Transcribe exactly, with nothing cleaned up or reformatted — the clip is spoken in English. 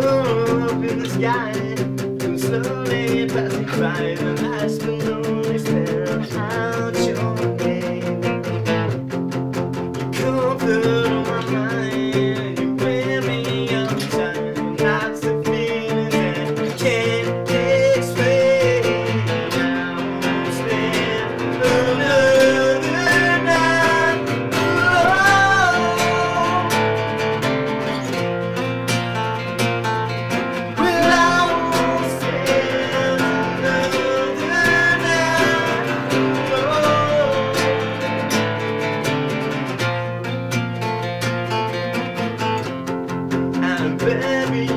up in the sky, and slowly passing by. The last balloon is spell out your name. You comfort on my mind, you wear me up time. Lots of feelings that I can't explain. I won't spend another night alone. Well, I won't spend another night alone. And baby,